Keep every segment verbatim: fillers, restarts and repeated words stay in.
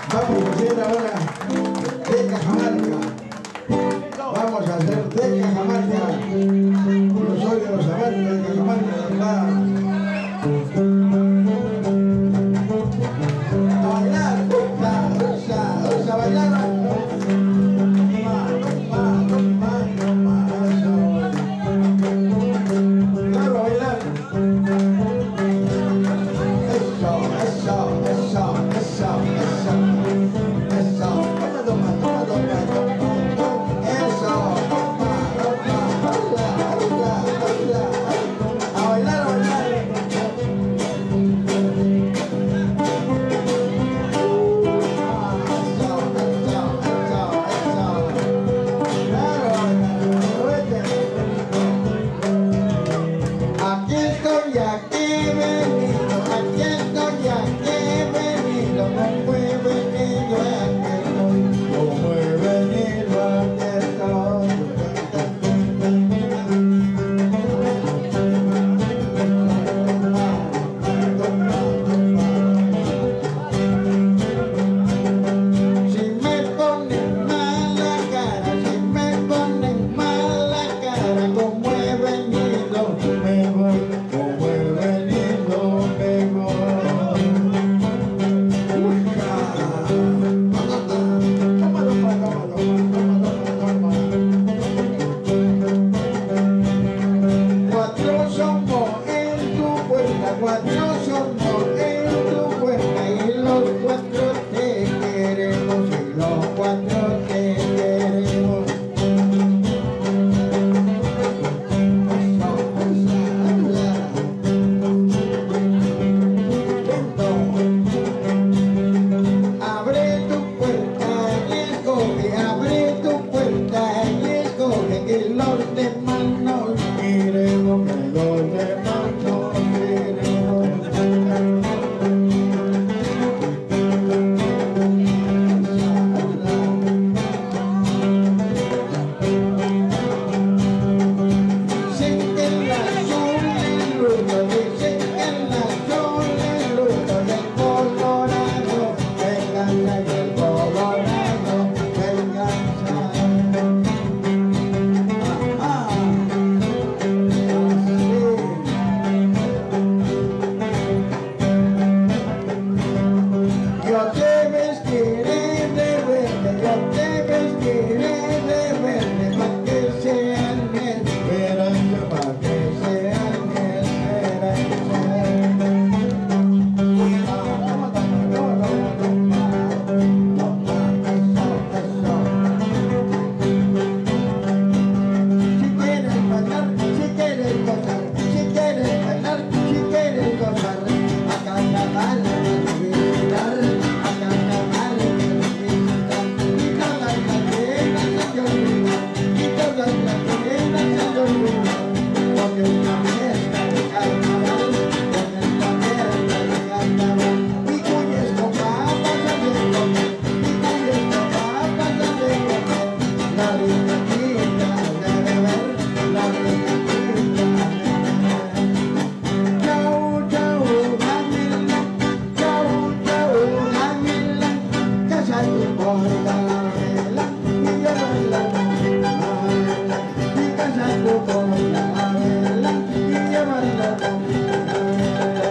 Vamos a hacer ahora de Cajamarca. Vamos a hacer de Cajamarca. Yo soy de los amantes de Cajamarca, ¿verdad? A bailar, usa, usa, usa, a bailar. Claro, a bailar. Eso, eso, eso, eso, eso. Eso, toma, toma, toma, toma, toma. Eso, toma, toma, toma, toma, toma. A bailar, a bailar. Aquí estoy, aquí venido, aquí estoy, aquí venido, como he venido, aquí estoy, como he venido, aquí estoy. Si me ponen mala cara, si me ponen mala cara, como he venido, me voy, como he venido, me voy. Uy, cara. Toma, toma, toma, toma, toma, toma, toma. Cuatro somos en tu puerta, cuatro somos en tu puerta, y los cuatro te queremos, y los cuatro te queremos. Abre tu puerta y escoge, abre tu puerta y escoge, que los demás no queremos, que los demás no queremos. Dicen que la sol es luto, dicen que la sol es luto del Colorado, venganza del Colorado, venganza. Ah, ah. Yo te vestiré de verde, yo te vestiré de verde, pa' que sean mi esperanza, pa' que sean mi esperanza. Ah, toma, toma, toma, toma, toma, eso, eso. Si quieres bailar, si quieres gozar, si quieres bailar, si quieres gozar, a carnaval, a visitar, a carnaval, a visitar, y todas las penas se te olvidan, y todas las penas se te olvidan, porque es una fiesta de carnaval, porque es una fiesta de carnaval, y cuyes con papas has de comer, y cuyes con papas has de comer, la riquecita de beber, la riquecita de beber. Chau, chau, Camila, chau, chau, Camila, cásate por la vela y llévala a vela, y cásate por la vela y llévala a vela.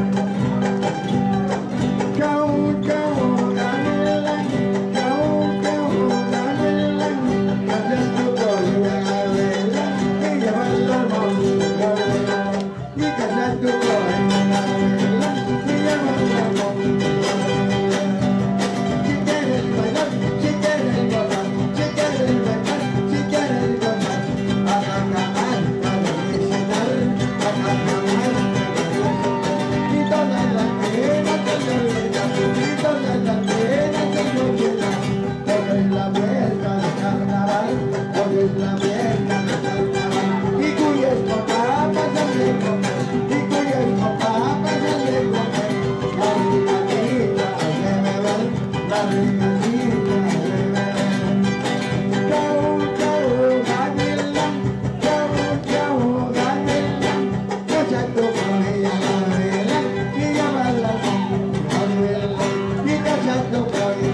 Chau, chau, Camila, chau, chau, Camila, cásate por la vela y llévala a vela, y cásate por la vela y llévala a vela. Si quieres bailar, si quieres gozar, si quieres bailar, si quieres gozar, a carnaval, a visitar, a carnaval, y todas las penas se te olvidan, y todas las penas se te olvidan, porque es la fiesta de carnaval, porque es la fiesta de carnaval, y cuyes con papas has de comer, y cuyes con papas has de comer, la riquecita de beber, la riquecita de beber. Chau, chau, Camila, chau, chau, Camila, cásate con ella a la vela y llévala a vela, y cásate con ella.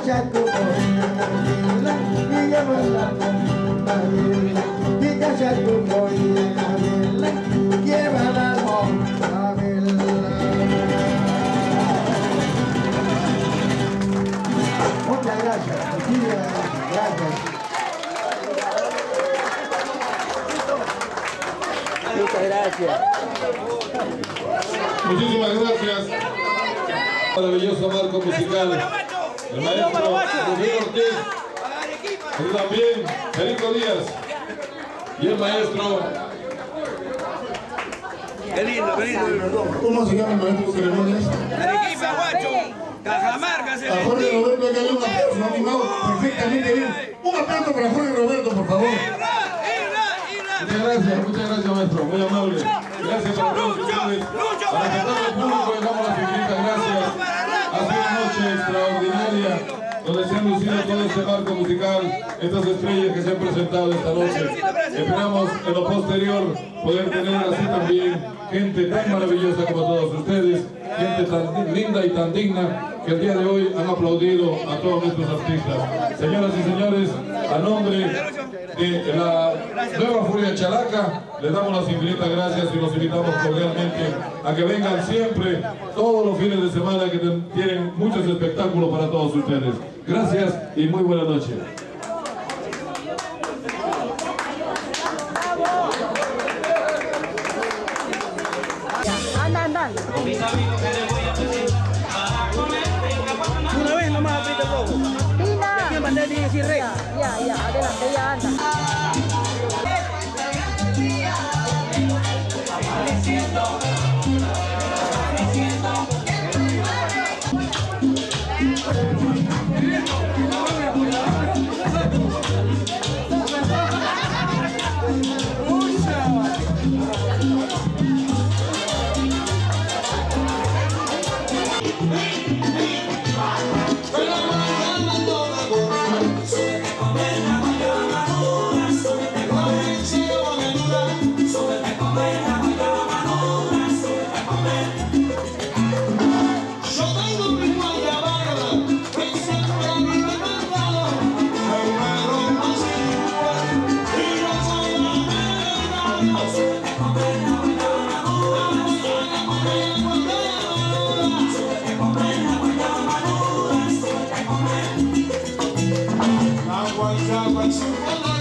Muchas gracias, muchísimas gracias. Muchas gracias. Muchísimas gracias. Maravilloso marco musical. El maestro Rubén Ortiz. Y también Federico Díaz. Y el maestro. Qué lindo, qué lindo. ¿Cómo se llama el maestro de ceremonias? Arequipa, guacho. Cajamarca, se A Jorge Roberto, hay que darle un aplauso, animado perfectamente bien. Un aplauso para Jorge Roberto, por favor. Muchas gracias, muchas gracias, maestro. Muy amable. Gracias a todos ustedes. Para todo el público les damos las infinitas gracias. Ha sido una noche extraordinaria, donde se han lucido todo este marco musical, estas estrellas que se han presentado esta noche. Esperamos en lo posterior poder tener así también gente tan maravillosa como todos ustedes, gente tan linda y tan digna que el día de hoy han aplaudido a todos nuestros artistas. Señoras y señores, a nombre de la nueva Furia Chalaca, les damos las infinitas gracias y los invitamos cordialmente a que vengan siempre, todos los fines de semana, que tienen muchos espectáculos para todos ustedes. Gracias y muy buena noche. Anda, anda. Una vez nomás aprieta el lobo. Tina. ¿Quién mandé a decir rey? Ya, ya, adelante, ya anda. Agua, agua, agua.